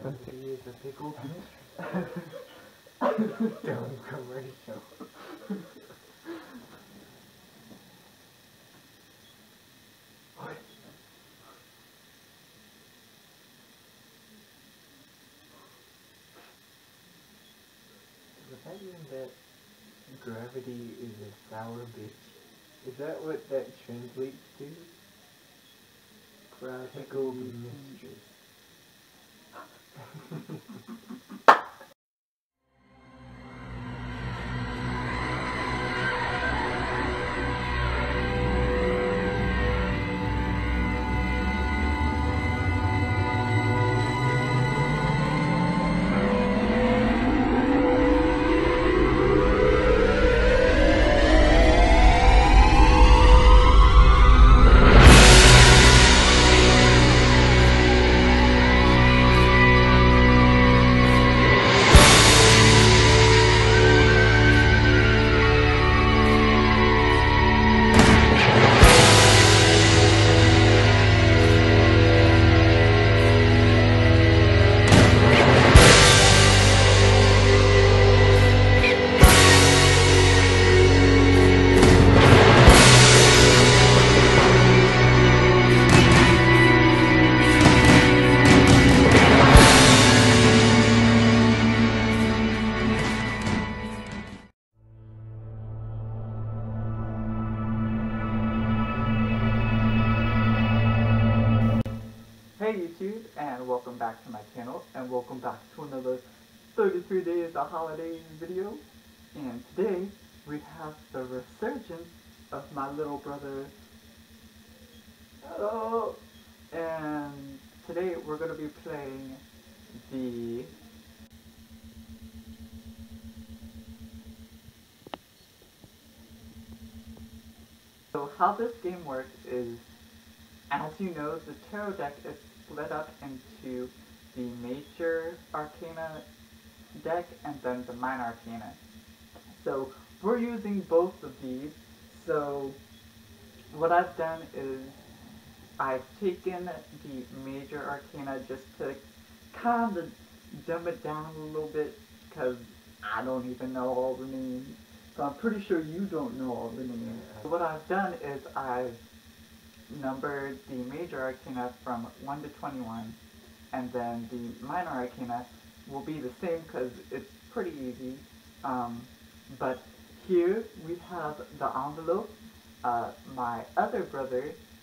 He is a pickle. Dumb commercial. What? Was that even that gravity is a sour bitch? Is that what that translates to? Pickled mistress. Hey YouTube, and welcome back to my channel, and welcome back to another 33 Days of Holidays video. And today, we have the resurgence of my little brother. Hello! And today, we're going to be playing the... So how this game works is, as you know, the tarot deck is split up into the major arcana deck and then the minor arcana. So we're using both of these. So what I've done is I've taken the major arcana just to kind of dumb it down a little bit because I don't even know all the names. So I'm pretty sure you don't know all the names. So what I've done is I've numbered the major arcana from 1 to 21, and then the minor arcana will be the same because it's pretty easy. But here we have the envelope. My other brother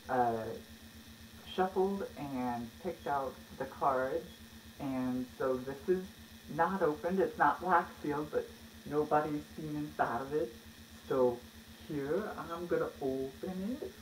shuffled and picked out the cards, and so this is not opened. It's not wax sealed, but nobody's seen inside of it. So here I'm gonna open it.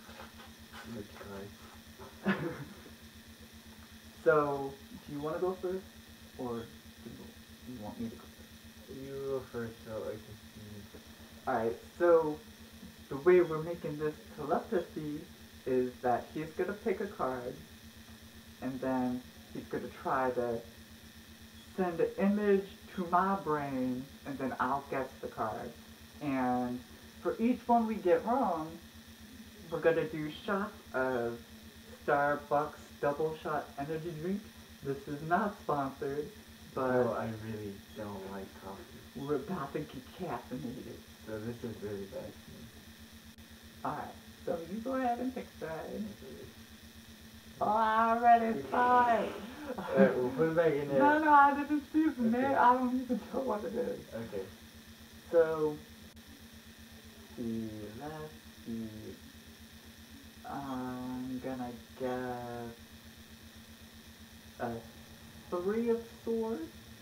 So, do you want to go first, or do you want me to go first? You go first so I can see. Alright, so the way we're making this telepathy is that he's going to pick a card, and then he's going to try to send an image to my brain, and then I'll guess the card. And for each one we get wrong, we're going to do shots of Starbucks double shot energy drink. This is not sponsored, but No, I really don't like coffee. we're about to get caffeinated. So this is really bad for me. Alright, so you go ahead and pick side. Oh, I already saw it. Alright, we'll put it back in there. No, I didn't see the name. Okay. I don't even know what it is. Okay. So, let's see. I'm gonna guess a 3 of swords.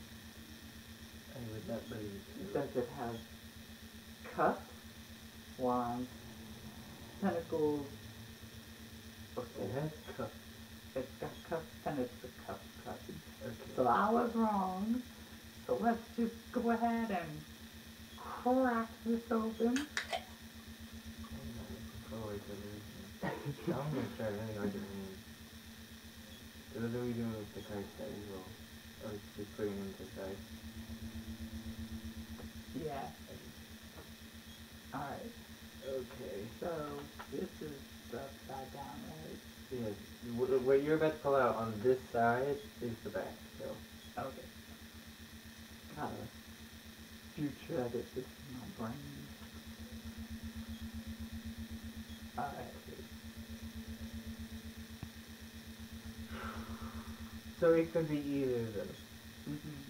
I would not believe you. Does it have cups, wands, pentacles? Okay. It has cups. It's got cups and it's a cup card. Okay. So I was wrong. So let's just go ahead and crack this open. I'm not looking forward to losing. I'm gonna try really hard to win. So what are we doing with the cards that we roll? Or just putting them to the side? Yeah. Alright. Okay. So this is the upside down, right? Yes. What you're about to pull out on this side is the back, so. future edit this in my brain. Alright. So it could be either of those. Mm-hmm.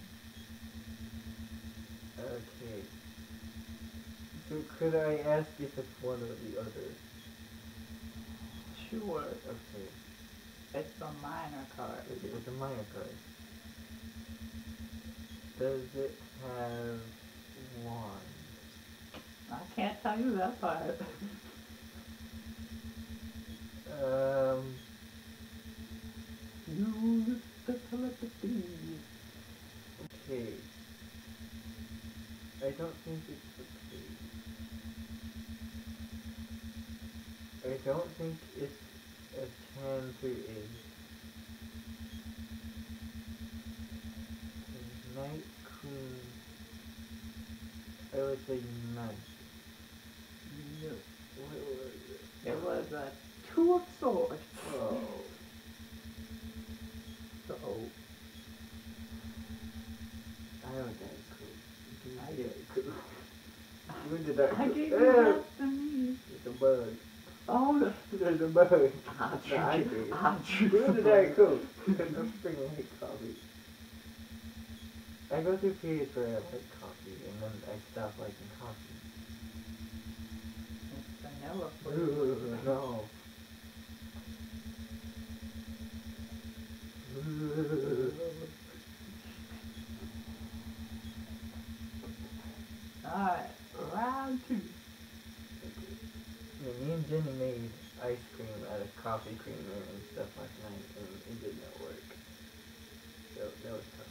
Okay. So could I ask if it's one or the other? Sure. Okay. It's a minor card. It's a minor card. Does it have one? I can't tell you that part. Use the telepathy. Okay. I don't think it's the page. I don't think it's a Chanter-Id. Night Queen. I would say Night. No. What was it? It was a two of swords. Oh. So I have a Dark Cool. I Yeah, get- cool. You the Dark I Cool. gave you that to me. It's a bug. Oh, There's a bug. I'll No, I drink do. it. I'll drink You the it. Dark Cool. Because I'm freaking hate coffee. I go through periods where I like coffee, and then I stop liking coffee. It's vanilla Ooh, flavor. no. Alright, round two. Yeah, me and Jenny made ice cream out of coffee creamer and stuff last night, and it did not work. So that was tough.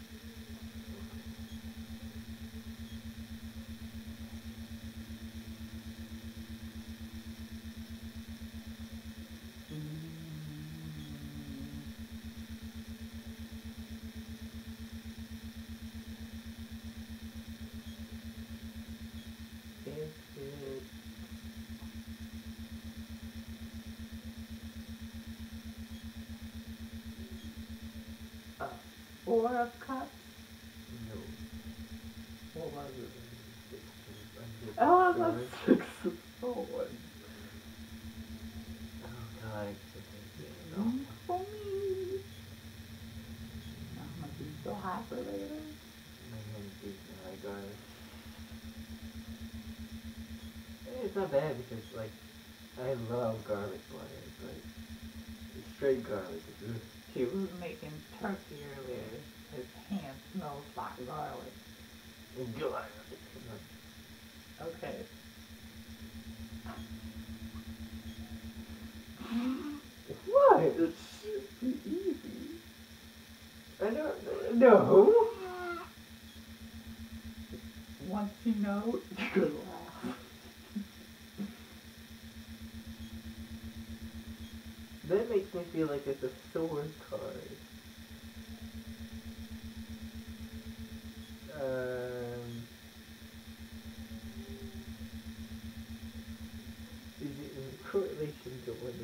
Is it a four of cups? No. What was it? Oh, Oh, it was a six of swords. God, it's Mm, for me. I'm gonna be so hyper later. my hand is my garlic. It's not bad because, like, I love garlic butter, but straight garlic is ugh. He was making turkey earlier. His hand smells like garlic. Garlic. Okay. What? It should be easy. I don't know. Once you know, you could laugh. That makes me feel like it's a sword card. Is it in correlation to one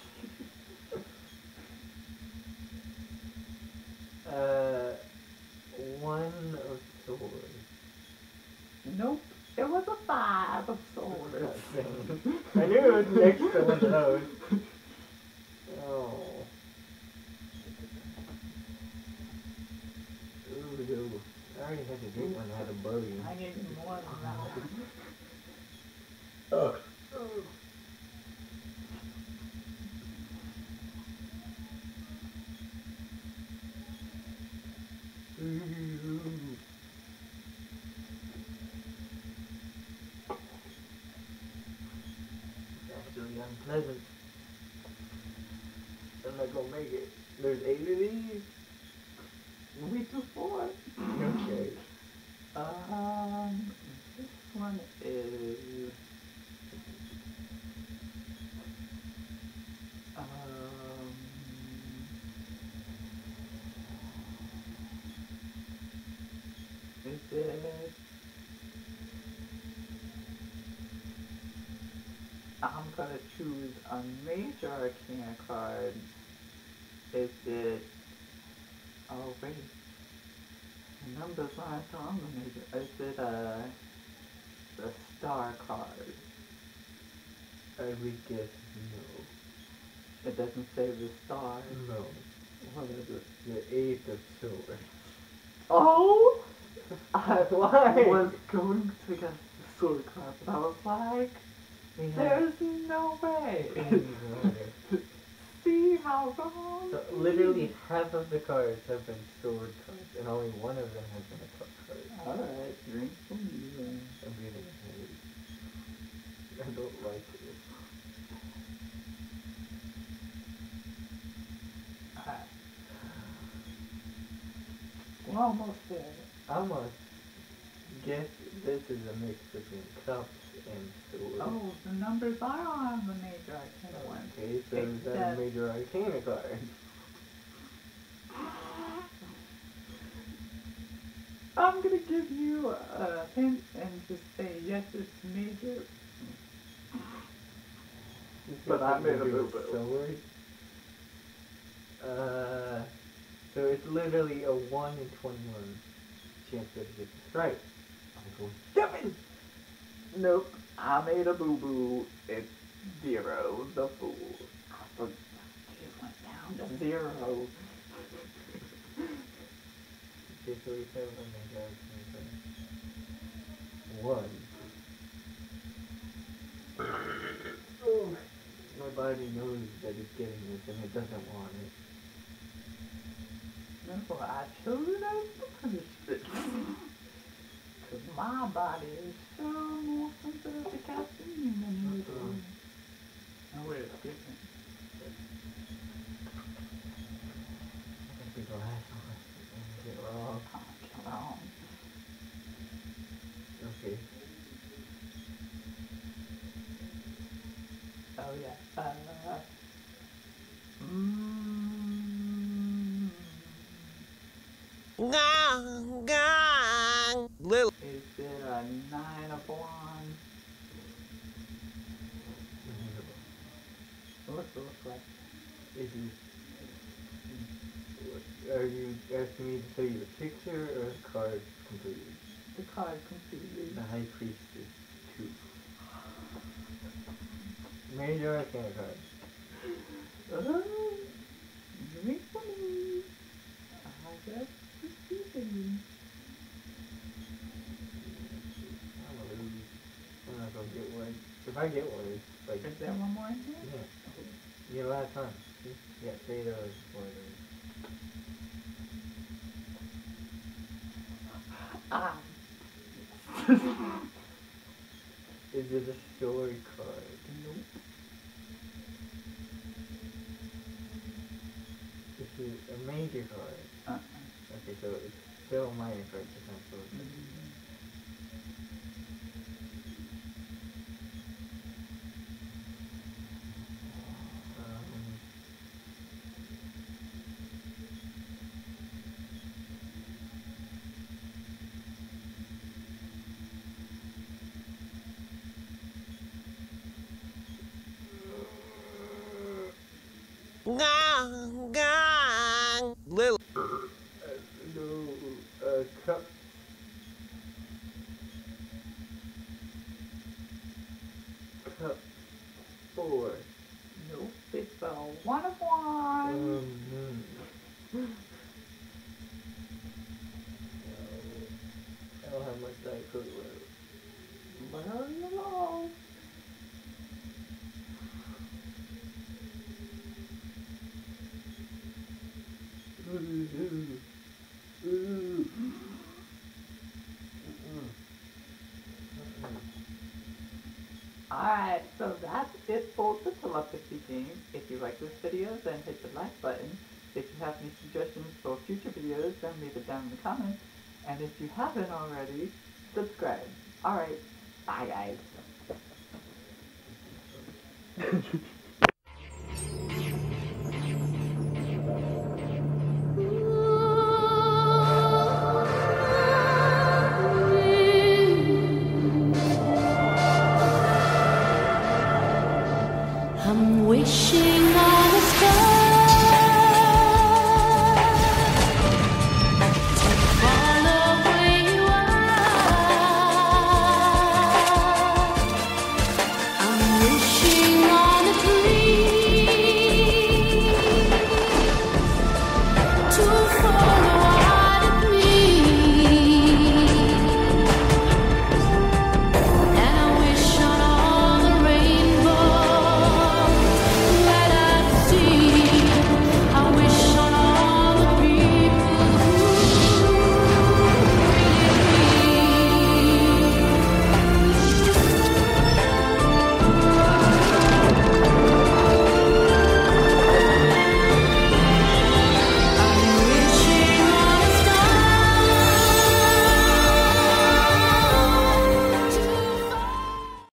of one of swords. Nope. It was a five of swords. I knew it was next to one of those. Oh. Ooh, no. I already had to drink one that had a bug in it. I need more than that. Oh. Ooh. Actually unpleasant. I'm not gonna make it. There's 8 of these? We do four. Okay. This one is is it I'm gonna choose a major arcana card. Is it oh wait. numbers aren't on the major. Is it the star card? I would guess no. It doesn't say the star. No. What is it? The Eight of Swords. Oh! I Why? was going to guess the sword card, but I was like, there's no way. See how wrong? So literally half of the cards have been sword cards, and only one of them has been a cup card. Alright, drink for me then. I'm really hate. I don't like it. Alright. We're almost there. Almost. Guess this is a mix between cups and swords. Oh, the numbers are on the major arcana one. Okay, so is that a Except- major arcana card? I'm gonna give you a hint and just say yes, it's major. But I made a boo-boo. Sword? So it's literally a 1 in 21 chance that it gets right. I'm going 7! Nope, I made a boo-boo. It's 0, the fool. It went down to 0. Okay, so we have a major arcana card. 1. Oh, my body knows that it's getting this and it doesn't want it. No, I chose it as the punishment. Because my body is so more sensitive to caffeine than yours is. Oh, wait, it's different. That'd be the last one. Get wrong. Come on. Okay. Oh, yeah. Little. Is it a 9 of wands? What's it look like? Is you, are you asking me to show you a picture or a card completely? The card completely. The High Priest is 2. Major Arcana card. Drink for me. I guess it's easy. I'm gonna lose. I'm not gonna get one. If I get one, it's like, Is there one more in here? yeah. You get a lot of time. See? You got 3 of those, 4 of those. Ah. Is it a story card? Nope. This is a major card. Okay, so it's still a minor card, just not sword card. Little. No, cup. Cup 4. Nope. It's a 1 of wands. I don't have much Diet Coke left. Well, you know. Alright, so that's it for the telepathy game. If you like this video, then hit the like button. If you have any suggestions for future videos, then leave it down in the comments. And if you haven't already, subscribe. Alright, bye guys.